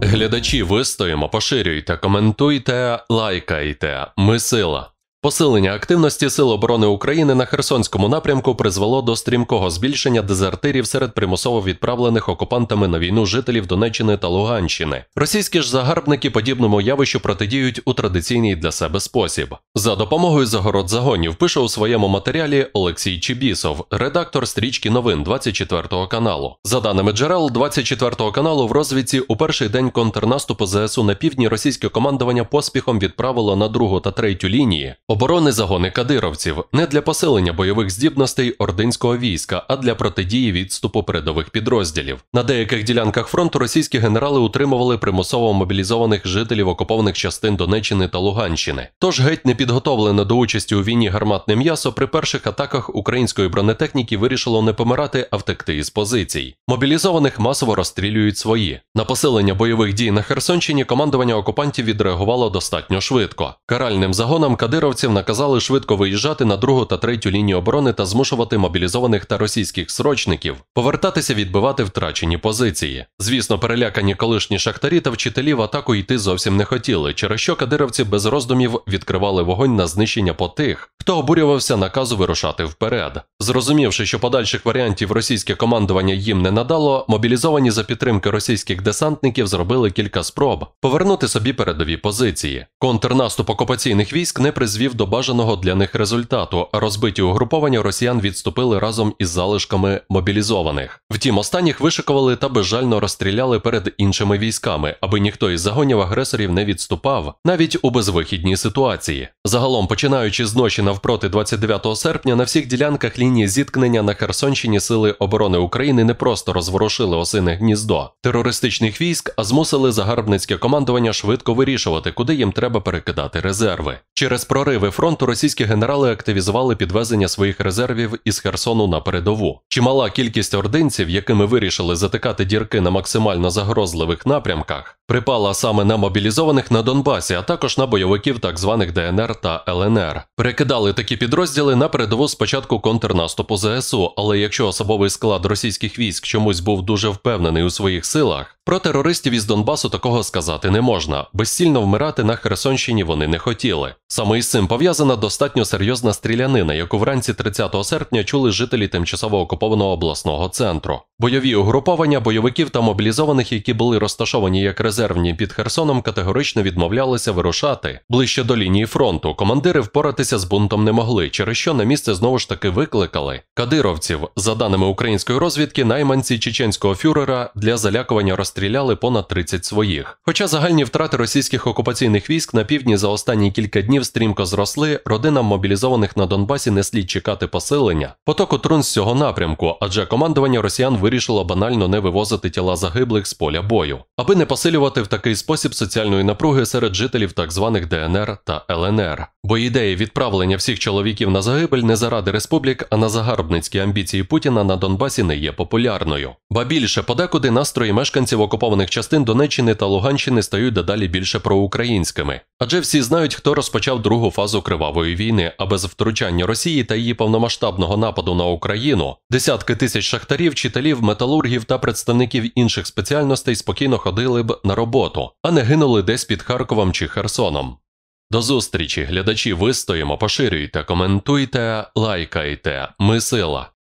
Глядачі, вистоїмо, поширюйте, коментуйте, лайкайте. Ми сила. Посилення активності Сил оборони України на Херсонському напрямку призвело до стрімкого збільшення дезертирів серед примусово відправлених окупантами на війну жителів Донеччини та Луганщини. Російські ж загарбники подібному явищу протидіють у традиційний для себе спосіб. За допомогою загород-загонів пише у своєму матеріалі Олексій Чібісов, редактор стрічки новин 24 каналу. За даними джерел 24 каналу, в розвідці у перший день контрнаступу ЗСУ на півдні російське командування поспіхом відправило на другу та третю лінії оборони загони кадировців не для посилення бойових здібностей ординського війська, а для протидії відступу передових підрозділів. На деяких ділянках фронту російські генерали утримували примусово мобілізованих жителів окупованих частин Донеччини та Луганщини. Тож геть непідготовлене до участі у війні гарматне м'ясо при перших атаках української бронетехніки вирішило не помирати, а втекти із позицій. Мобілізованих масово розстрілюють свої. На посилення бойових дій на Херсонщині командування окупантів відреагувало достатньо швидко. Каральним загонам кадировців наказали швидко виїжджати на другу та третю лінію оборони та змушувати мобілізованих та російських срочників повертатися відбивати втрачені позиції. Звісно, перелякані колишні шахтарі та вчителі в атаку йти зовсім не хотіли, через що кадировці без роздумів відкривали вогонь на знищення по тих, хто обурювався наказу вирушати вперед. Зрозумівши, що подальших варіантів російське командування їм не надало, мобілізовані за підтримки російських десантників зробили кілька спроб повернути собі передові позиції. Контрнаступ окупаційних військ не призвів до бажаного для них результату, а розбиті угруповання росіян відступили разом із залишками мобілізованих. Втім, останніх вишикували та безжально розстріляли перед іншими військами, аби ніхто із загонів агресорів не відступав, навіть у безвихідній ситуації. Загалом, починаючи з ночі навпроти 29 серпня, на всіх ділянках лінії зіткнення на Херсонщині Сили оборони України не просто розворушили осине гніздо терористичних військ, а змусили загарбницьке командування швидко вирішувати, куди їм треба перекидати резерви. Через прориви фронту російські генерали активізували підвезення своїх резервів із Херсону на передову. Чимала кількість ординців, якими вирішили затикати дірки на максимально загрозливих напрямках, припала саме на мобілізованих на Донбасі, а також на бойовиків так званих ДНР та ЛНР. Перекидали такі підрозділи на передову з початку контрнаступу ЗСУ, але якщо особовий склад російських військ чомусь був дуже впевнений у своїх силах, про терористів із Донбасу такого сказати не можна. Безцільно вмирати на Херсонщині вони не хотіли. Саме із цим пов'язана достатньо серйозна стрілянина, яку вранці 30 серпня чули жителі тимчасово окупованого обласного центру. Бойові угруповання бойовиків та мобілізованих, які були розташовані як резервні під Херсоном, категорично відмовлялися вирушати ближче до лінії фронту. Командири впоратися з бунтом не могли, через що на місце знову ж таки викликали кадировців. За даними української розвідки, найманці чеченського фюрера для залякування розстріляли понад 30 своїх. Хоча загальні втрати російських окупаційних військ на півдні за останні кілька днів стрімко зросли, родинам мобілізованих на Донбасі не слід чекати посилення потоку трун з цього напрямку, адже командування росіян вирішило банально не вивозити тіла загиблих з поля бою, аби не посилювати в такий спосіб соціальної напруги серед жителів так званих ДНР та ЛНР. Бо ідея відправлення всіх чоловіків на загибель не заради республік, а на загарбницькі амбіції Путіна на Донбасі не є популярною. Ба більше, подекуди настрої мешканців окупованих частин Донеччини та Луганщини стають дедалі більше проукраїнськими. Адже всі знають, хто розпочав другу фазу кривавої війни, а без втручання Росії та її повномасштабного нападу на Україну десятки тисяч шахтарів, вчителів, металургів та представників інших спеціальностей спокійно ходили б на роботу, а не гинули десь під Харковом чи Херсоном. До зустрічі, глядачі, вистоїмо, поширюйте, коментуйте, лайкайте. Ми сила.